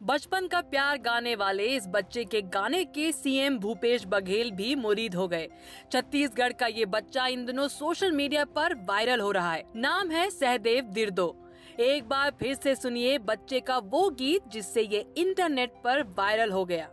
बचपन का प्यार गाने वाले इस बच्चे के गाने के सीएम भूपेश बघेल भी मुरीद हो गए। छत्तीसगढ़ का ये बच्चा इन दिनों सोशल मीडिया पर वायरल हो रहा है। नाम है सहदेव दिर्दो। एक बार फिर से सुनिए बच्चे का वो गीत जिससे ये इंटरनेट पर वायरल हो गया।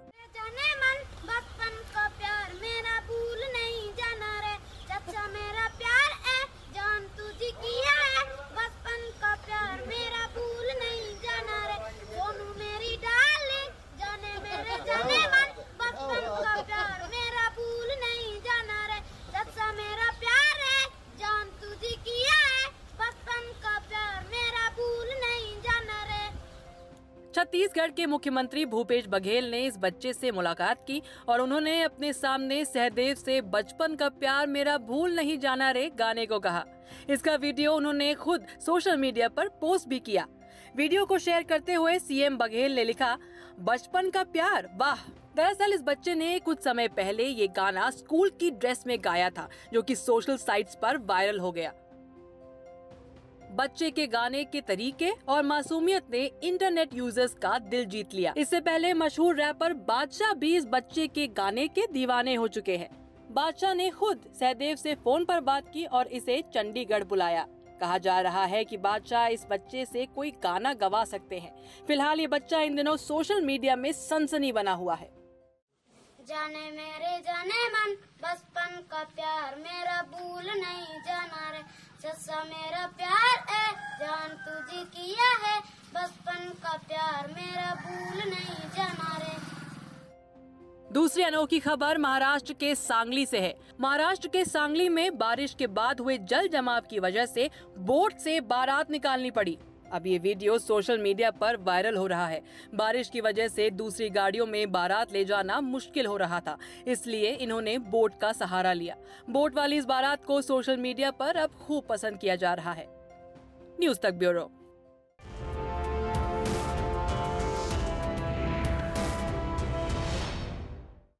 बचपन का प्यार मेरा भूल नहीं जाना रे, चाचा मेरा प्यार है जान तुझे किया है। बचपन का प्यार मेरा भूल नहीं जाना रे, सोनू मेरी डार्लिंग जाने मेरे जाने मन। बचपन का प्यार मेरा भूल नहीं जाना रे, चाचा मेरा प्यार है जान तुझे किया है। बचपन का प्यार मेरा भूल नहीं जाना रे। छत्तीसगढ़ के मुख्यमंत्री भूपेश बघेल ने इस बच्चे से मुलाकात की और उन्होंने अपने सामने सहदेव से बचपन का प्यार मेरा भूल नहीं जाना रे गाने को कहा। इसका वीडियो उन्होंने खुद सोशल मीडिया पर पोस्ट भी किया। वीडियो को शेयर करते हुए सीएम बघेल ने लिखा, बचपन का प्यार, वाह। दरअसल इस बच्चे ने कुछ समय पहले ये गाना स्कूल की ड्रेस में गाया था, जो कि सोशल साइट्स पर वायरल हो गया। बच्चे के गाने के तरीके और मासूमियत ने इंटरनेट यूजर्स का दिल जीत लिया। इससे पहले मशहूर रैपर बादशाह भी इस बच्चे के गाने के दीवाने हो चुके हैं। बादशाह ने खुद सहदेव से फोन पर बात की और इसे चंडीगढ़ बुलाया। कहा जा रहा है कि बादशाह इस बच्चे से कोई गाना गवा सकते हैं। फिलहाल ये बच्चा इन दिनों सोशल मीडिया में सनसनी बना हुआ है। जाने मेरे जाने मन, बचपन का प्यार मेरा भूल नहीं जाना रे, सच्चा मेरा प्यार है जान तुझे किया है। बचपन का प्यार मेरा भूल नहीं जाना रे। दूसरी अनोखी खबर महाराष्ट्र के सांगली से है। महाराष्ट्र के सांगली में बारिश के बाद हुए जल जमाव की वजह से बोट से बारात निकालनी पड़ी। अब ये वीडियो सोशल मीडिया पर वायरल हो रहा है। बारिश की वजह से दूसरी गाड़ियों में बारात ले जाना मुश्किल हो रहा था, इसलिए इन्होंने बोट का सहारा लिया। बोट वाली इस बारात को सोशल मीडिया पर अब खूब पसंद किया जा रहा है। न्यूज़ तक ब्यूरो।